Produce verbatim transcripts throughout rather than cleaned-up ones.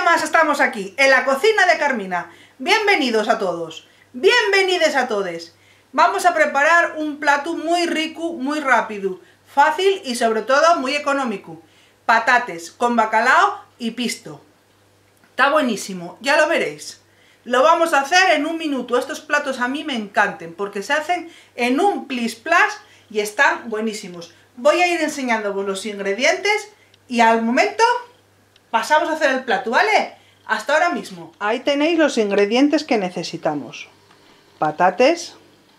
más estamos aquí, en la cocina de Carmina. Bienvenidos a todos, bienvenidos a todos. Vamos a preparar un plato muy rico, muy rápido, fácil y sobre todo muy económico. Patates con bacalao y pisto. Está buenísimo, ya lo veréis. Lo vamos a hacer en un minuto. Estos platos a mí me encantan porque se hacen en un plis plas y están buenísimos. Voy a ir enseñándoos los ingredientes y al momento pasamos a hacer el plato, ¿vale? Hasta ahora mismo. Ahí tenéis los ingredientes que necesitamos. Patates,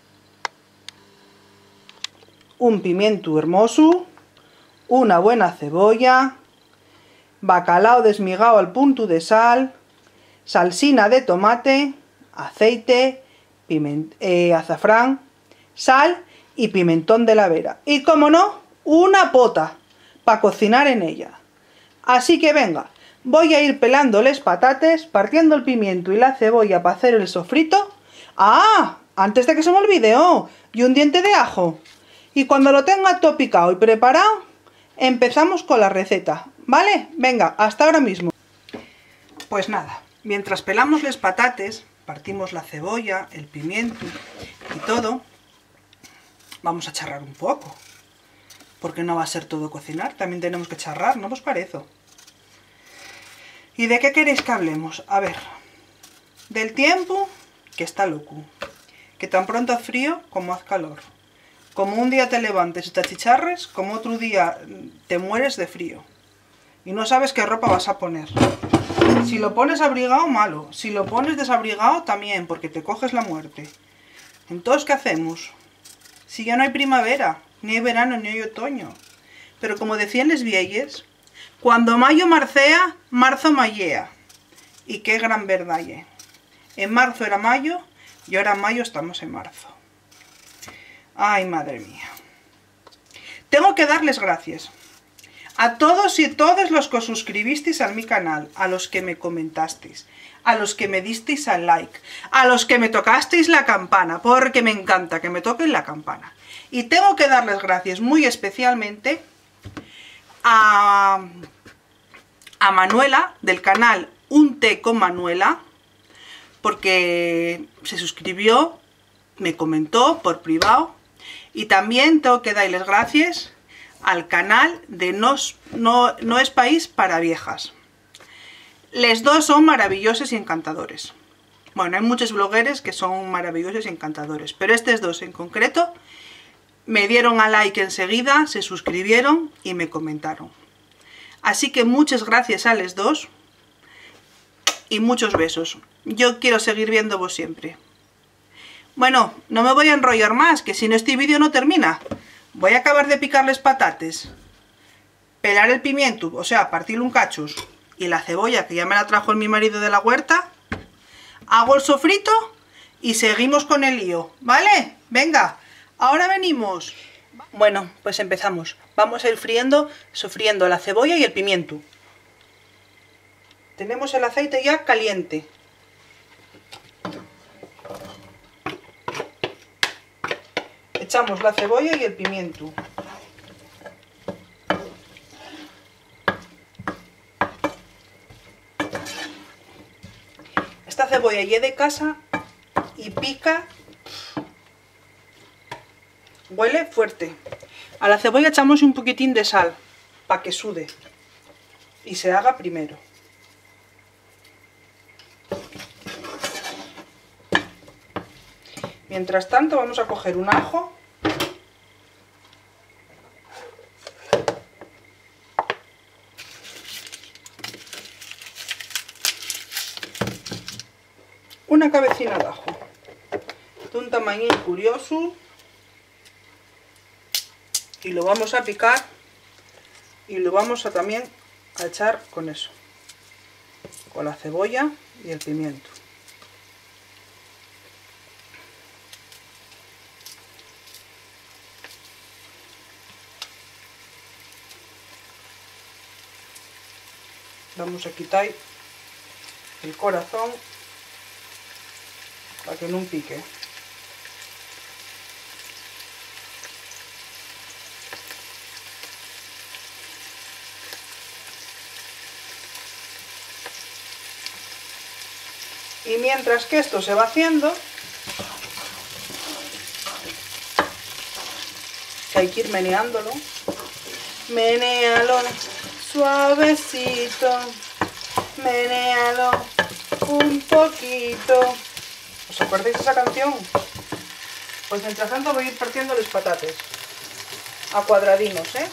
un pimiento hermoso, una buena cebolla, bacalao desmigado al punto de sal, salsina de tomate, aceite, piment eh, azafrán, sal y pimentón de la vera. Y como no, una pota para cocinar en ella. Así que venga, voy a ir pelando los patates, partiendo el pimiento y la cebolla para hacer el sofrito. ¡Ah! Antes de que se me olvide, oh, y un diente de ajo. Y cuando lo tenga todo picado y preparado, empezamos con la receta, ¿vale? Venga, hasta ahora mismo. Pues nada, mientras pelamos los patates, partimos la cebolla, el pimiento y todo, vamos a charrar un poco. Porque no va a ser todo cocinar, también tenemos que charrar, ¿no os parece? ¿Y de qué queréis que hablemos? A ver, del tiempo, que está loco, que tan pronto haz frío como haz calor. Como un día te levantes y te achicharres, como otro día te mueres de frío. Y no sabes qué ropa vas a poner. Si lo pones abrigado, malo. Si lo pones desabrigado, también, porque te coges la muerte. Entonces, ¿qué hacemos? Si ya no hay primavera, ni hay verano, ni hay otoño. Pero como decían les vieyes, cuando mayo marcea, marzo mayea. Y qué gran verdad hay. En marzo era mayo, y ahora en mayo estamos en marzo. Ay, madre mía. Tengo que darles gracias a todos y todas los que os suscribisteis a mi canal, a los que me comentasteis, a los que me disteis al like, a los que me tocasteis la campana, porque me encanta que me toquen la campana. Y tengo que darles gracias muy especialmente a, a Manuela, del canal Un Té con Manuela, porque se suscribió, me comentó por privado. Y también tengo que darles gracias al canal de No, no, no es País para Viejas. Les dos son maravillosos y encantadores. Bueno, hay muchos blogueros que son maravillosos y encantadores, pero estos dos en concreto me dieron a like enseguida, se suscribieron y me comentaron. Así que muchas gracias a los dos y muchos besos. Yo quiero seguir viéndovos siempre. Bueno, no me voy a enrollar más, que si no este vídeo no termina. Voy a acabar de picarles patates, pelar el pimiento, o sea, partirle un cachos, y la cebolla, que ya me la trajo mi marido de la huerta. Hago el sofrito y seguimos con el lío, ¿vale? Venga, ahora venimos. Bueno, pues empezamos. Vamos a ir friendo, sofriendo la cebolla y el pimiento. Tenemos el aceite ya caliente. Echamos la cebolla y el pimiento. Esta cebolla ya de casa y pica, huele fuerte. A la cebolla echamos un poquitín de sal para que sude y se haga primero. Mientras tanto vamos a coger un ajo, una cabecina de ajo, de un tamaño curioso, y lo vamos a picar y lo vamos a también a echar con eso, con la cebolla y el pimiento. Vamos a quitar el corazón para que no pique. Y mientras que esto se va haciendo, que hay que ir meneándolo, menéalo suavecito, menéalo un poquito. ¿Os acordáis de esa canción? Pues mientras tanto voy a ir partiendo los patates a cuadradinos, ¿eh?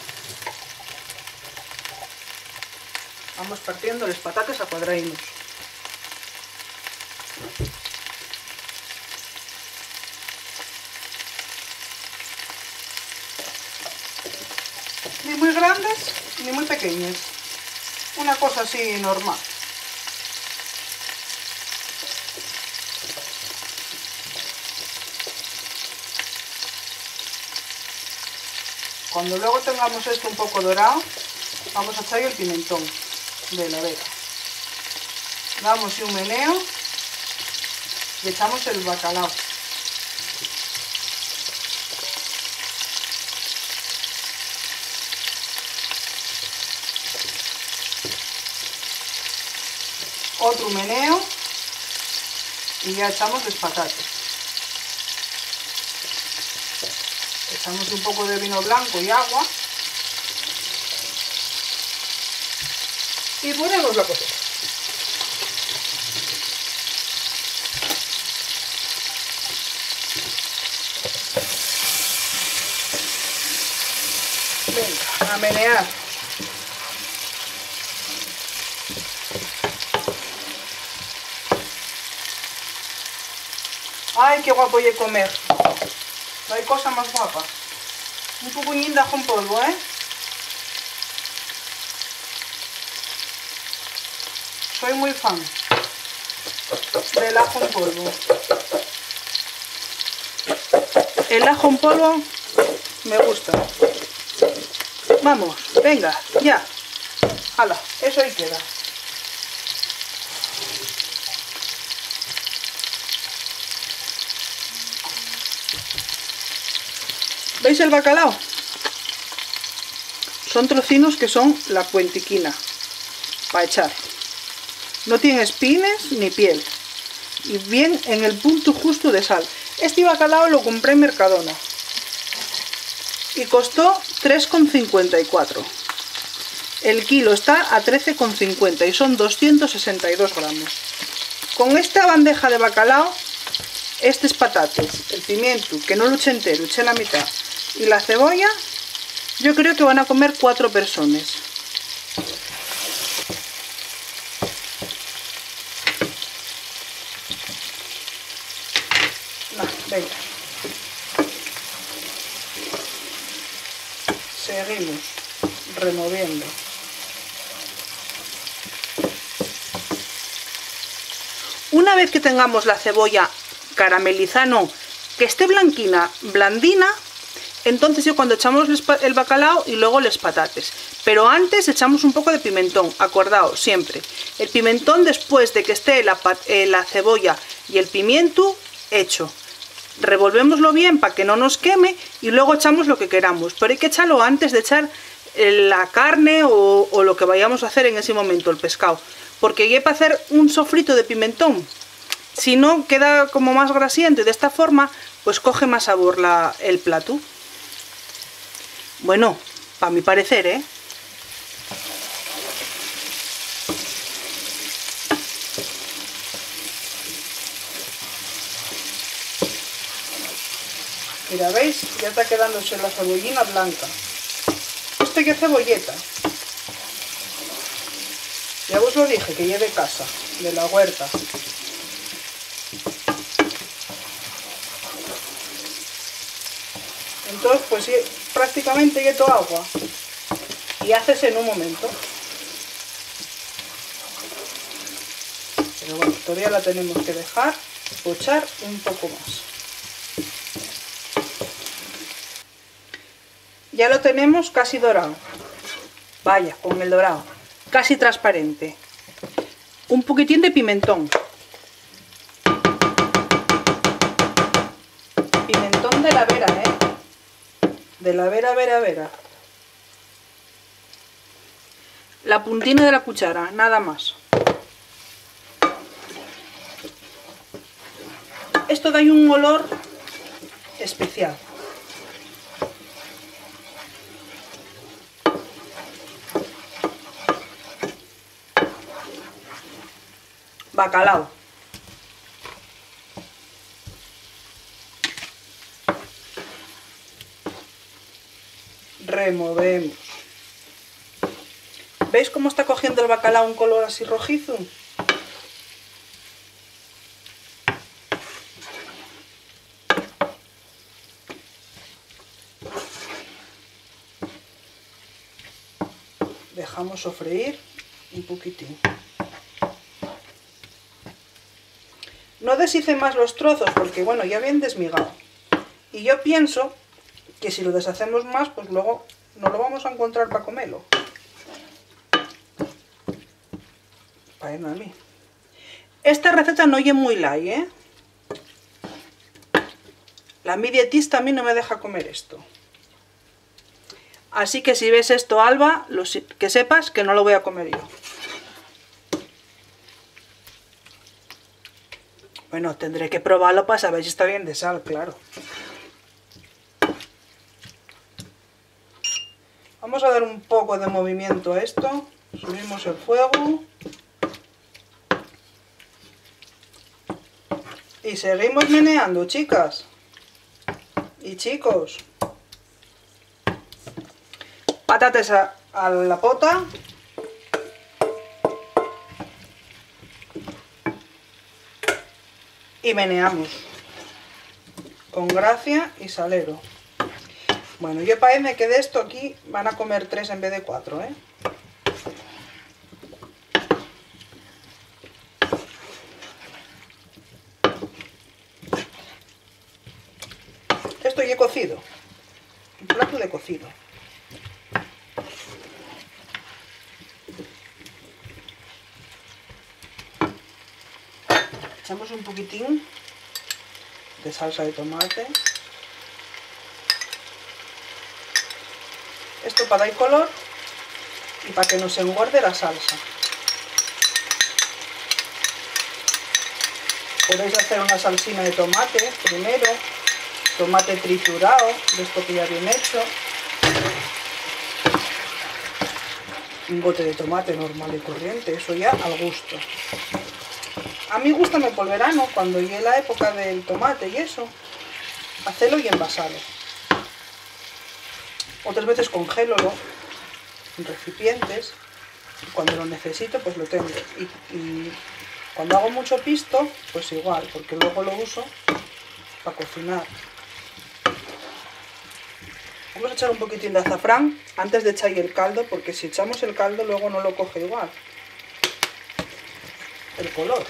Vamos partiendo los patates a cuadradinos. Ni muy grandes ni muy pequeñas. Una cosa así normal. Cuando luego tengamos esto un poco dorado, vamos a echar el pimentón de la vera. Damos un meneo y echamos el bacalao. Otro meneo y ya echamos los patates. Echamos un poco de vino blanco y agua y ponemos la cosita. Venga, a menear. Ay, qué guapo de comer. No hay cosa más guapa. Un poquillín de ajo en polvo, ¿eh? Soy muy fan del ajo en polvo. El ajo en polvo me gusta. Vamos, venga, ya. Hala, eso ahí queda. ¿Veis el bacalao? Son trocinos que son la cuentiquina para echar. No tiene espines ni piel. Y bien en el punto justo de sal. Este bacalao lo compré en Mercadona. Y costó tres con cincuenta y cuatro. El kilo está a trece con cincuenta y son doscientos sesenta y dos gramos. Con esta bandeja de bacalao, estos patates, el pimiento, que no lo eché entero, eché la mitad, y la cebolla, yo creo que van a comer cuatro personas. No, venga. Seguimos removiendo. Una vez que tengamos la cebolla caramelizada, no, que esté blanquina, blandina, entonces yo cuando echamos el bacalao y luego los patates. Pero antes echamos un poco de pimentón, acordaos siempre. El pimentón después de que esté la, la cebolla y el pimiento hecho. Revolvémoslo bien para que no nos queme y luego echamos lo que queramos. Pero hay que echarlo antes de echar la carne o, o lo que vayamos a hacer en ese momento, el pescado. Porque hay para hacer un sofrito de pimentón. Si no, queda como más grasiento y de esta forma pues coge más sabor la, el plato. Bueno, para mi parecer, ¿eh? Mira, ¿veis? Ya está quedándose la cebollina blanca. Esto que es cebolleta. Ya os lo dije, que lleve casa, de la huerta. Entonces, pues sí, prácticamente ya todo agua. Y haces en un momento. Pero bueno, todavía la tenemos que dejar pochar un poco más. Ya lo tenemos casi dorado. Vaya, con el dorado. Casi transparente. Un poquitín de pimentón. Pimentón de la vera, ¿eh? De la vera, vera, vera. La puntina de la cuchara, nada más. esto da un olor especial. Bacalao. Removemos. ¿Veis cómo está cogiendo el bacalao un color así rojizo? Dejamos sofreír un poquitín. No deshice más los trozos porque, bueno, ya bien desmigado. Y yo pienso que si lo deshacemos más, pues luego no lo vamos a encontrar para comerlo. Para irme a mí. Esta receta no oye muy light, ¿eh? La mi dietista a mí no me deja comer esto. Así que si ves esto, Alba, lo, que sepas que no lo voy a comer yo. Bueno, tendré que probarlo para saber si está bien de sal, claro. Vamos a dar un poco de movimiento a esto. Subimos el fuego. Y seguimos meneando, chicas. Y chicos. Patatas a, a la pota. Y meneamos. Con gracia y salero. Bueno, yo parece que de esto aquí van a comer tres en vez de cuatro, ¿eh? Esto ya he cocido. Un plato de cocido. Echamos un poquitín de salsa de tomate. Esto para dar color y para que no se engorde la salsa. Podéis hacer una salsina de tomate primero, tomate triturado, de esto que ya bien hecho. Un bote de tomate normal y corriente, eso ya al gusto. A mí gustame por verano, cuando llegue la época del tomate y eso, hacerlo y envasarlo. Otras veces congélolo en recipientes y cuando lo necesito pues lo tengo. Y, y cuando hago mucho pisto, pues igual, porque luego lo uso para cocinar. Vamos a echar un poquitín de azafrán antes de echar el caldo, porque si echamos el caldo luego no lo coge igual el color.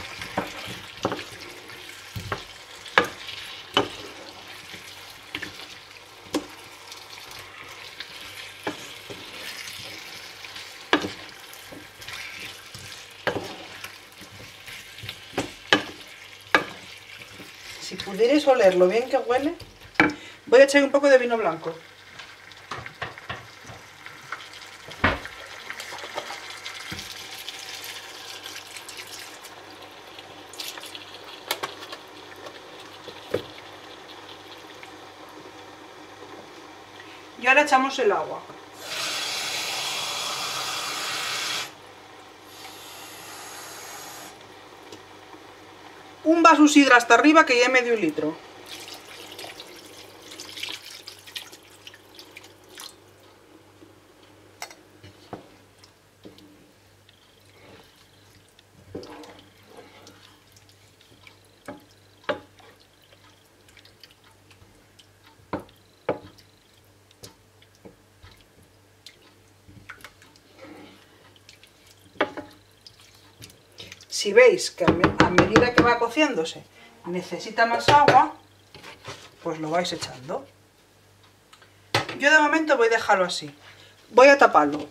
Si pudierais oler lo bien que huele, voy a echar un poco de vino blanco. Y ahora echamos el agua. Un vaso sidra hasta arriba, que ya es medio litro. Si veis que a medida que va cociéndose necesita más agua, pues lo vais echando. Yo de momento voy a dejarlo así. Voy a taparlo.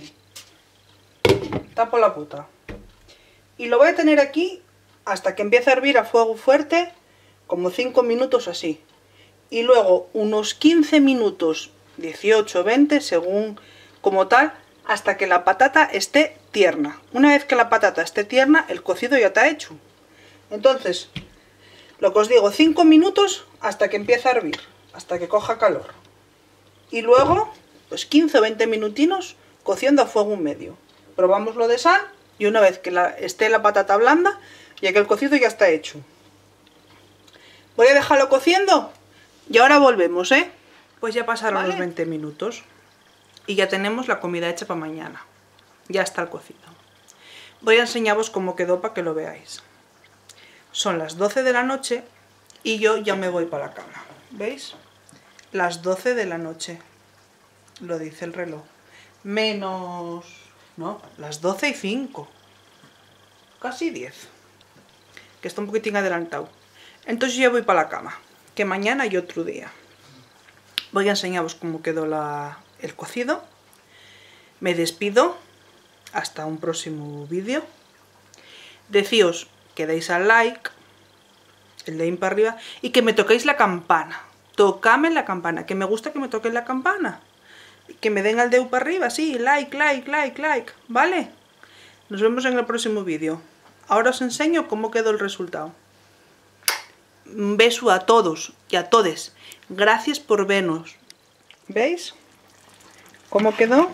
Tapo la puta. Y lo voy a tener aquí hasta que empiece a hervir a fuego fuerte, como cinco minutos así. Y luego unos quince minutos, dieciocho, veinte, según como tal, hasta que la patata esté tierna. Una vez que la patata esté tierna, el cocido ya está hecho. Entonces, Lo que os digo, cinco minutos hasta que empiece a hervir, hasta que coja calor. Y luego, pues quince o veinte minutinos cociendo a fuego medio. Probamos lo de sal y una vez que la, esté la patata blanda, ya que el cocido ya está hecho. Voy a dejarlo cociendo y ahora volvemos, ¿eh? Pues ya pasaron ¿Vale? los veinte minutos y ya tenemos la comida hecha para mañana. Ya está el cocido. Voy a enseñaros cómo quedó para que lo veáis. Son las doce de la noche y yo ya me voy para la cama. ¿Veis? Las doce de la noche. Lo dice el reloj. Menos... No, las doce y cinco. Casi diez. Que está un poquitín adelantado. Entonces ya voy para la cama. Que mañana hay otro día. Voy a enseñaros cómo quedó la, el cocido. Me despido. Hasta un próximo vídeo. Decíos que deis al like, el dedín para arriba, y que me toquéis la campana. Tocadme la campana, que me gusta que me toquéis la campana. Que me den al dedo para arriba, sí, like, like, like, like, ¿vale? Nos vemos en el próximo vídeo. Ahora os enseño cómo quedó el resultado. Un beso a todos y a todes. Gracias por vernos. ¿Veis cómo quedó?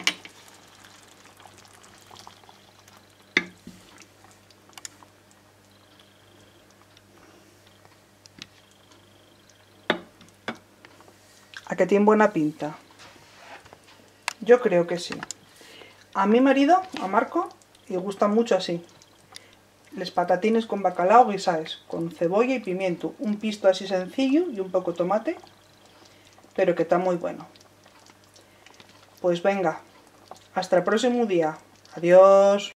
¿A que tiene buena pinta? Yo creo que sí. A mi marido, a Marco, le gusta mucho así. Les patatines con bacalao guisados, con cebolla y pimiento. Un pisto así sencillo y un poco de tomate, pero que está muy bueno. Pues venga, hasta el próximo día. Adiós.